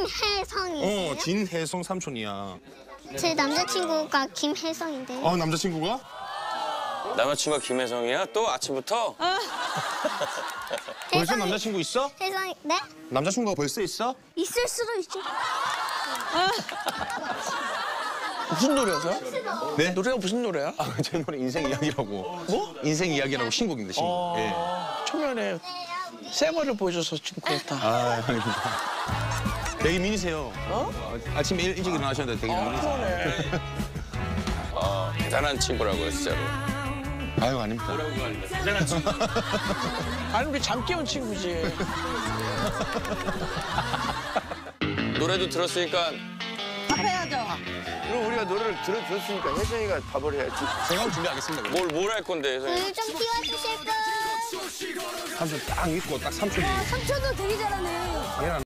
김혜성이에요? 진혜성 삼촌이야. 제 남자친구가 김혜성인데. 남자친구가? 남자친구가 김혜성이야? 또 아침부터? 벌써 남자친구 있어? 혜성이, 네? 남자친구가 벌써 있어? 있을 수도 있죠. 무슨 노래였어요? 네? 노래가 무슨 노래야? 제 노래 인생 이야기라고. 뭐? 인생 이야기라고 신곡인데, 신곡. 예. 초면에 쌩얼을 보여줘서 지금 그렇다. 아닙니다. 되게 미니세요. 아침에 일찍 일어나셨는데 되게 미니세요. 그러네. 대단한 친구라고요, 진짜로. 아유, 아닙니다. 대단한 친구. 아니 우리 잠 깨운 친구지. 노래도 들었으니까 그럼 우리가 노래를 들어줬으니까 혜정이가 밥을 해야지. 제가 준비하겠습니다. 뭘 할 건데, 혜성이? 물 좀 띄워주실 분? 삼촌 딱 믿고 딱 삼촌이. 삼촌도 되게 잘하네. 얘랑